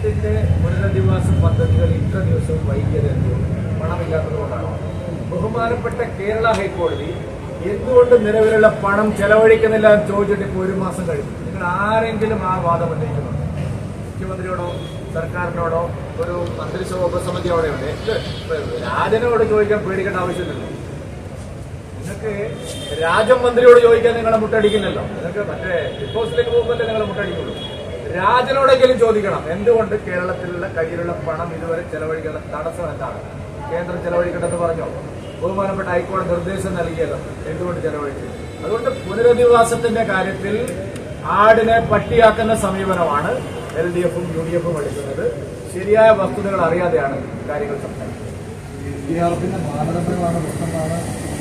കേരളത്തിന്റെ പുനരധിവാസ പദ്ധതികൾ ഇത്ര ദിവസം വൈകിയത് എന്തുകൊണ്ട്? പണമില്ലാത്തതുകൊണ്ടാണ്. ബഹുമാനപ്പെട്ട കേരള ഹൈക്കോടതി എന്തുകൊണ്ട് നിലവിലുള്ള പണം ചെലവഴിക്കുന്നില്ല എന്ന് ചോദിച്ചിട്ട് ഇപ്പോൾ 1 മാസം കഴിഞ്ഞു. നിങ്ങൾ ആരെങ്കിലും ആ വാദം ഉന്നയിക്കുന്നുണ്ടോ? മുഖ്യമന്ത്രിയോടോ സർക്കാരിനോടോ ഒരു മന്ത്രിസഭ ഉപസമിതിയോടെ ഉണ്ട്? രാജനോട് ചോദിക്കാൻ പേടിക്കേണ്ട ആവശ്യമില്ലല്ലോ. നിങ്ങൾക്ക് രാജമന്ത്രിയോട് ചോദിക്കാൻ നിങ്ങളെ മുട്ടടിക്കില്ലല്ലോ. നിങ്ങൾക്ക് മറ്റേ ബിഗ് ബോസിലേക്ക് പോകുമ്പോഴല്ലേ നിങ്ങളെ മുട്ടടിക്കുള്ളൂ. രാജനോടെങ്കിലും ചോദിക്കണം, എന്തുകൊണ്ട് കേരളത്തിലുള്ള കയ്യിലുള്ള പണം ഇതുവരെ ചെലവഴിക്കാനുള്ള തടസ്സം എന്താണ്? കേന്ദ്രം ചെലവഴിക്കണമെന്ന് പറഞ്ഞോ? ബഹുമാനപ്പെട്ട ഹൈക്കോടതി നിർദ്ദേശം നൽകിയല്ലോ, എന്തുകൊണ്ട് ചെലവഴിച്ചു? അതുകൊണ്ട് പുനരധിവാസത്തിന്റെ കാര്യത്തിൽ ആടിനെ പട്ടിയാക്കുന്ന സമീപനമാണ് LDFും UDFും എടുക്കുന്നത്. ശരിയായ വസ്തുതകൾ അറിയാതെയാണ് കാര്യങ്ങൾ സംസാരിക്കുന്നത്. മാനദണ്ഡങ്ങളാണ് പ്രശ്നമാണ്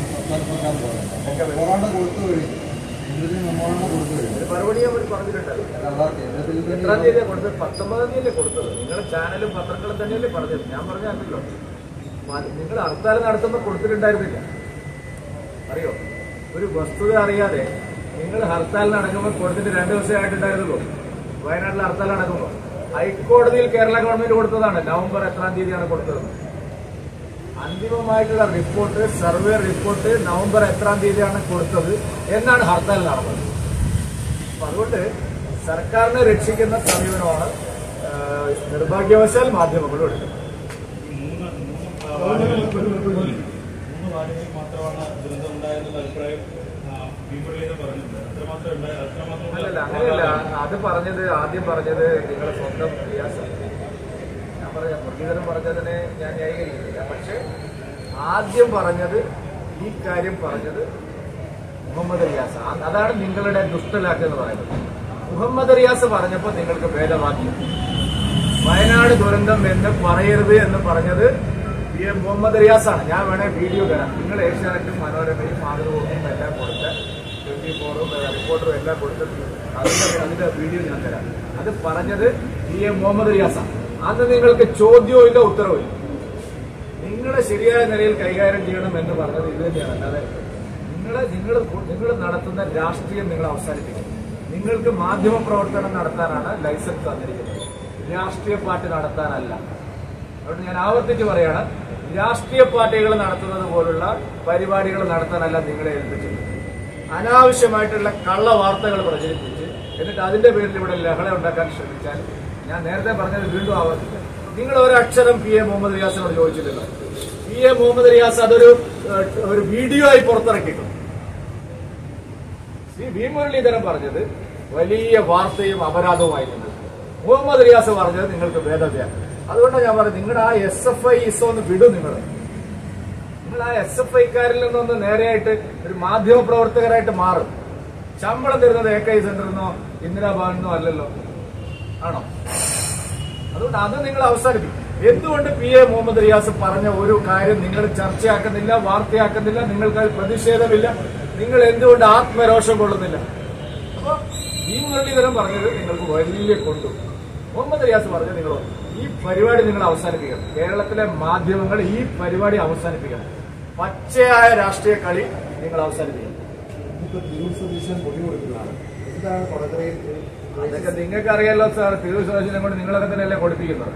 മറുപടി അവർ പറഞ്ഞിട്ടുണ്ടല്ലോ. എത്രാം തീയതിയാണ് കൊടുത്തത്? 19-ാം തീയതിയല്ലേ കൊടുത്തത്? നിങ്ങളുടെ ചാനലും പത്രങ്ങളും തന്നെയല്ലേ പറഞ്ഞത്? ഞാൻ പറഞ്ഞല്ലോ, നിങ്ങൾ ഹർത്താൽ നടത്തുമ്പോൾ കൊടുത്തിട്ടുണ്ടായിരുന്നില്ല. അറിയോ? ഒരു വസ്തുത അറിയാതെ നിങ്ങൾ ഹർത്താൽ നടക്കുമ്പോൾ കൊടുത്തിട്ട് 2 ദിവസമേ ആയിട്ടുണ്ടായിരുന്നുള്ളൂ. വയനാട്ടിൽ ഹർത്താൽ നടക്കുമ്പോൾ ഹൈക്കോടതിയിൽ കേരള ഗവൺമെന്റ് കൊടുത്തതാണ്. നവംബർ എത്രാം തീയതിയാണ് കൊടുത്തത്? അന്തിമമായിട്ടുള്ള റിപ്പോർട്ട്, സർവേ റിപ്പോർട്ട് നവംബർ എത്രാം തീയതിയാണ് കൊടുത്തത് എന്നാണ് ഹർത്താൽ നടന്നത്. അപ്പൊ അതുകൊണ്ട് സർക്കാരിനെ രക്ഷിക്കുന്ന സമീപനമാണ് നിർഭാഗ്യവശാൽ മാധ്യമങ്ങളും എടുക്കുന്നത്. അല്ലല്ല, അങ്ങനെയല്ല. അത് ആദ്യം പറഞ്ഞത് നിങ്ങളുടെ സ്വന്തം റിയാസാണ്. ഞാൻ പറഞ്ഞ മുരളീധരൻ പറഞ്ഞതിനെ ഞാൻ ന്യായീകരിക്കുന്നില്ല. പക്ഷെ ആദ്യം പറഞ്ഞത്, ഈ കാര്യം പറഞ്ഞത് മുഹമ്മദ് റിയാസ്. അതാണ് നിങ്ങളുടെ ദുഷ്ടലാക്ക് എന്ന് പറയുന്നത്. മുഹമ്മദ് റിയാസ് പറഞ്ഞപ്പോൾ നിങ്ങൾക്ക് ഭേദവാക്യം. വയനാട് ദുരന്തം എന്ന് പറയരുത് എന്ന് പറഞ്ഞത് മുഹമ്മദ് റിയാസാണ്. ഞാൻ വേണേ വീഡിയോ തരാം. നിങ്ങൾ ഏഷ്യാനെറ്റും മനോരമയും മാതൃഭൂമിയും എല്ലാം കൊടുത്ത് 24ഉം റിപ്പോർട്ടറും എല്ലാം കൊടുത്തിട്ട് അതിന്റെ വീഡിയോ ഞാൻ തരാം. അത് പറഞ്ഞത് മുഹമ്മദ് റിയാസാണ്. അന്ന് നിങ്ങൾക്ക് ചോദ്യവും ഇല്ല, ഉത്തരവും ഇല്ല. നിങ്ങളെ ശരിയായ നിലയിൽ കൈകാര്യം ചെയ്യണം എന്ന് പറഞ്ഞത് ഇത് തന്നെയാണ്. അല്ലാതെ നിങ്ങൾ നടത്തുന്ന രാഷ്ട്രീയം നിങ്ങൾ അവസാനിപ്പിക്കണം. നിങ്ങൾക്ക് മാധ്യമ പ്രവർത്തനം നടത്താനാണ് ലൈസൻസ് തന്നിരിക്കുന്നത്, രാഷ്ട്രീയ പാർട്ടി നടത്താനല്ല. അതുകൊണ്ട് ഞാൻ ആവർത്തിച്ച് പറയാണ്, രാഷ്ട്രീയ പാർട്ടികൾ നടത്തുന്നത് പോലുള്ള പരിപാടികൾ നടത്താനല്ല നിങ്ങളെ ഏൽപ്പിച്ചത്. അനാവശ്യമായിട്ടുള്ള കള്ള വാർത്തകൾ പ്രചരിപ്പിച്ച് എന്നിട്ട് അതിന്റെ പേരിൽ ഇവിടെ ലഹള ഉണ്ടാക്കാൻ ശ്രമിച്ചാൽ, ഞാൻ നേരത്തെ പറഞ്ഞത് വീണ്ടും ആവർത്തിക്കാം, നിങ്ങൾ ഒരക്ഷരം മുഹമ്മദ് റിയാസിനോട് ചോദിച്ചില്ലല്ലോ. മുഹമ്മദ് റിയാസ് അതൊരു വീഡിയോ ആയി പുറത്തിറക്കിയിട്ടുണ്ട്. മുരളീധരൻ പറഞ്ഞത് വലിയ വാർത്തയും അപരാധവുമായിരുന്നു. മുഹമ്മദ് റിയാസ് പറഞ്ഞത് നിങ്ങൾക്ക് ഭേദവ്യാണ്. അതുകൊണ്ടാണ് ഞാൻ പറഞ്ഞത്, നിങ്ങളുടെ ആ SFI ഒന്ന് വിടും. നിങ്ങൾ ആ SFIക്കാരിൽ നിന്നൊന്ന് നേരെയായിട്ട് ഒരു മാധ്യമ പ്രവർത്തകരായിട്ട് മാറും. ശമ്പളം തരുന്നത് AKI സെന്ററിനോ ഇന്ദിരാഭവനിന്നോ അല്ലല്ലോ, ആണോ? അതുകൊണ്ട് അത് നിങ്ങൾ അവസാനിപ്പിക്കും. എന്തുകൊണ്ട് മുഹമ്മദ് റിയാസ് പറഞ്ഞ ഒരു കാര്യം നിങ്ങൾ ചർച്ചയാക്കുന്നില്ല, വാർത്തയാക്കുന്നില്ല? നിങ്ങൾക്ക് പ്രതിഷേധമില്ല. നിങ്ങൾ എന്തുകൊണ്ട് ആത്മരോഷം കൊള്ളുന്നില്ല? അപ്പൊ മുരളീധരൻ പറഞ്ഞത് നിങ്ങൾക്ക് വലിയ കൊണ്ടു. മുഹമ്മദ് റിയാസ് പറഞ്ഞത് നിങ്ങൾ ഈ പരിപാടി നിങ്ങൾ അവസാനിപ്പിക്കണം. കേരളത്തിലെ മാധ്യമങ്ങൾ ഈ പരിപാടി അവസാനിപ്പിക്കണം. പച്ചയായ രാഷ്ട്രീയ കളി നിങ്ങൾ അവസാനിപ്പിക്കണം. അതൊക്കെ നിങ്ങൾക്ക് അറിയാലോ സാർ. തിരൂർ സ്വദേശിനെ കൊണ്ട് നിങ്ങളൊക്കെ തന്നെയല്ലേ കൊടുപ്പിക്കുന്നത്.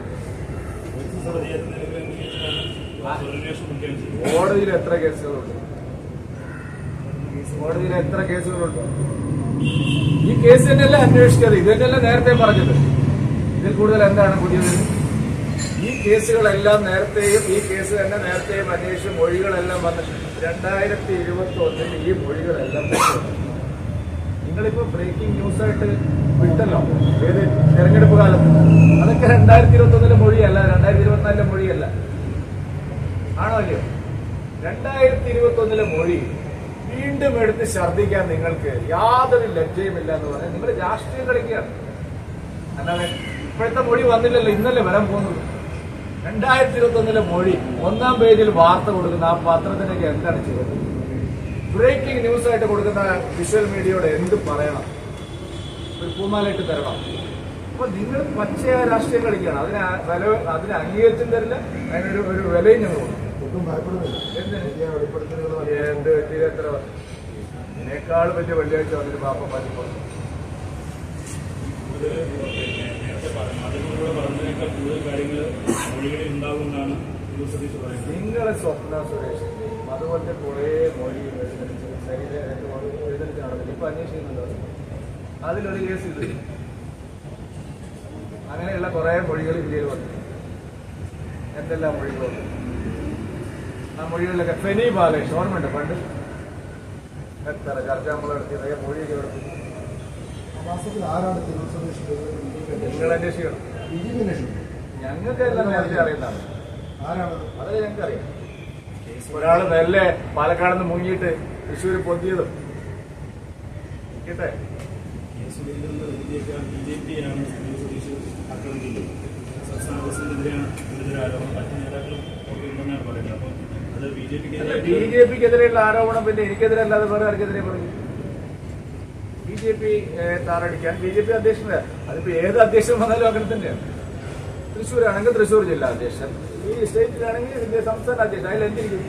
കോടതിയിൽ എത്ര കേസുകളുണ്ട്? കോടതിയിൽ എത്ര കേസുകളുണ്ട്? ഈ കേസ് തന്നെയല്ലേ അന്വേഷിച്ചത്? ഇത് തന്നെയല്ലേ നേരത്തെ പറഞ്ഞത്? ഇതിൽ കൂടുതൽ എന്താണ് പുതിയത്? ഈ കേസുകളെല്ലാം നേരത്തെയും, ഈ കേസ് തന്നെ നേരത്തെയും അന്വേഷിച്ച മൊഴികളെല്ലാം വന്ന് 2021 ഈ മൊഴികളെല്ലാം നിങ്ങളിപ്പോ ബ്രേക്കിംഗ് ന്യൂസായിട്ട് വിട്ടല്ലോ. ഏത് തെരഞ്ഞെടുപ്പ് കാലത്ത്? അതൊക്കെ 2021 മൊഴിയല്ല, 2024 മൊഴിയല്ല, ആണോ അല്ലയോ? 2021 മൊഴി വീണ്ടും എടുത്ത് ഛർദ്ദിക്കാൻ നിങ്ങൾക്ക് യാതൊരു ലജ്ജയുമില്ല എന്ന് പറഞ്ഞാൽ നിങ്ങൾ രാഷ്ട്രീയം കളിക്കുകയാണ്. അല്ലാതെ ഇപ്പോഴത്തെ മൊഴി വന്നില്ലല്ലോ, ഇന്നല്ലേ വരാൻ പോകുന്നത്. 2021 മൊഴി 1-ാം പേജിൽ വാർത്ത കൊടുക്കുന്ന ആ പത്രത്തിനൊക്കെ എന്താണ് ചെയ്യുന്നത്? ബ്രേക്കിംഗ് ന്യൂസ് ആയിട്ട് കൊടുക്കുന്ന വിഷ്വൽ മീഡിയയോട് എന്ത് പറയണം? ഒരു പൂമാലയിട്ട് തരണം. അപ്പൊ നിങ്ങൾ പച്ചയായ രാഷ്ട്രീയം കളിക്കുകയാണ്. അതിന് അംഗീകരിച്ചും തരില്ല, അതിനൊരു വിലയും ഞങ്ങൾ കൊടുക്കും. ഒട്ടും ഭയപ്പെടുന്നില്ല. എന്ത് എത്ര ഇതിനേക്കാൾ വലിയ വെള്ളിയാഴ്ച വന്നിട്ട് പാപ്പ മാറ്റി പോകുന്നു. കൂടുതൽ കാര്യങ്ങൾ മൊഴികളിൽ ഉണ്ടാകുമെന്നാണ് നിങ്ങളെ സ്വപ്ന സുരേഷ് അതുപോലത്തെ കുറേ മൊഴി എഴുതലിച്ച് എഴുതലിച്ച് നടന്നില്ല. ഇപ്പൊ അന്വേഷിക്കുന്നുണ്ടോ? അതിലൊരു കേസ് ഇത്. അങ്ങനെയുള്ള കുറെ മൊഴികൾ ഇന്ത്യയിൽ വന്നു. എന്തെല്ലാം മൊഴികളുണ്ട്? ആ മൊഴികളിലൊക്കെ ഫെനി ബാലേഷ് ഓർമ്മയുണ്ട്? പണ്ട് എത്ര ചർച്ച നമ്മൾ നടത്തിയ മൊഴിയൊക്കെ നടത്തി. നിങ്ങൾ അന്വേഷിക്കണം. ഞങ്ങൾക്ക് എല്ലാം നേരത്തെ അറിയുന്നതാണ്. അത് ഞങ്ങൾക്കറിയാം. ഒരാള് നെല്ലെ പാലക്കാട് നിന്ന് മുങ്ങിയിട്ട് തൃശ്ശൂര് പൊന്തിയതും കേട്ടെ. ബിജെപിക്കെതിരെയുള്ള ആരോപണം പിന്നെ എനിക്കെതിരെ അല്ലാതെ വേറെ ആർക്കെതിരെ പറഞ്ഞു? ബിജെപി താറടിക്കാൻ ബിജെപി അധ്യക്ഷന് അതിപ്പോ ഏത് അധ്യക്ഷൻ വന്നാലും അങ്ങനെ തന്നെയാണ്. തൃശ്ശൂരാണെങ്കിൽ തൃശ്ശൂർ ജില്ലാ അധ്യക്ഷൻ, ഈ സ്റ്റേറ്റിലാണെങ്കിൽ ഇതിന്റെ സംസ്ഥാന അധ്യക്ഷൻ. അതിൽ എന്തിരിക്കും?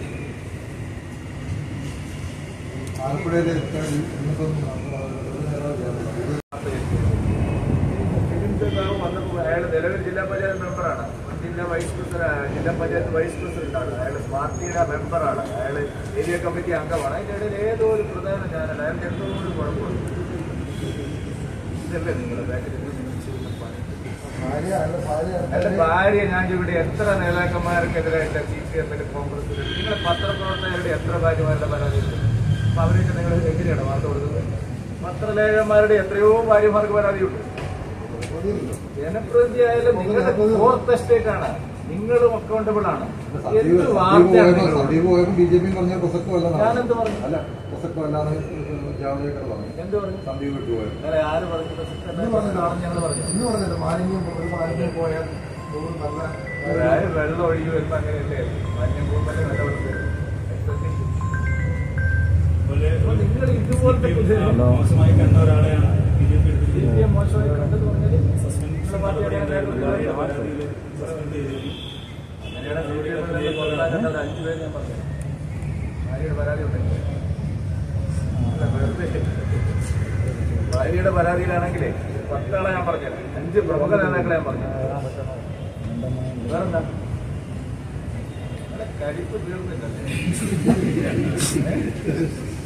വന്നപ്പോൾ അയാൾ നിലവിൽ ജില്ലാ പഞ്ചായത്ത് മെമ്പറാണ്. ജില്ലാ പഞ്ചായത്ത് വൈസ് പ്രസിഡന്റാണ്. അയാൾ പാർട്ടിയുടെ മെമ്പറാണ്. അയാൾ ഏരിയ കമ്മിറ്റി അംഗമാണ്. അതിന്റെ ഇടയിൽ ഏതോ ഒരു പ്രധാന ചാനൽ അയാൾക്ക് എന്തോ ഒരു കുഴപ്പമുണ്ട്. ഇതല്ലേ നിങ്ങളുടെ ബാക്കിൽ എന്റെ ഭാര്യ ഞാൻ ഇവിടെ എത്ര നേതാക്കന്മാർക്കെതിരായിട്ട് CPM കോൺഗ്രസ് നിങ്ങളുടെ പത്രപ്രവർത്തകരുടെ എത്ര ഭാര്യമാരുടെ പരാതിയുണ്ട്? അപ്പൊ അവരൊക്കെ നിങ്ങൾ എങ്ങനെയാണ് വാർത്ത കൊടുക്കുന്നത്? പത്രലേഖകന്മാരുടെ എത്രയോ ഭാര്യമാർക്ക് പരാതിയുണ്ട്. ജനപ്രതിനിധി ആയാലും നിങ്ങളുടെ ഫോർത്ത് എസ്റ്റേറ്റ് ആണ്. നിങ്ങളും അക്കൗണ്ടബിൾ ആണ്. ഞാനെന്ത് പറഞ്ഞു? എന്ത് പറഞ്ഞു? ആര് പറഞ്ഞു? ഞങ്ങൾ പറഞ്ഞു വെള്ളം ഒഴുകി വരുമ്പോ അങ്ങനെയല്ലേ മാലിന്യം പോകുമ്പോൾ വെള്ളം കൊടുത്തത്. നിങ്ങൾ ഇതുപോലത്തെ മോശമായി കണ്ട ഒരാളെയാണ് CPM മോശമായി കണ്ടെന്ന് പറഞ്ഞാൽ അങ്ങനെയാണ് 5 പേര് ഞാൻ പറഞ്ഞു. ഭാര്യയുടെ പരാതി ഉണ്ടെങ്കിൽ ഭാര്യയുടെ പരാതിയിലാണെങ്കിലേ 10 ആളെ ഞാൻ പറഞ്ഞത്, 5 പ്രമുഖ നേതാക്കളെ ഞാൻ പറഞ്ഞു. വേറെന്താ കരിപ്പ് തീർന്നില്ലല്ലേ?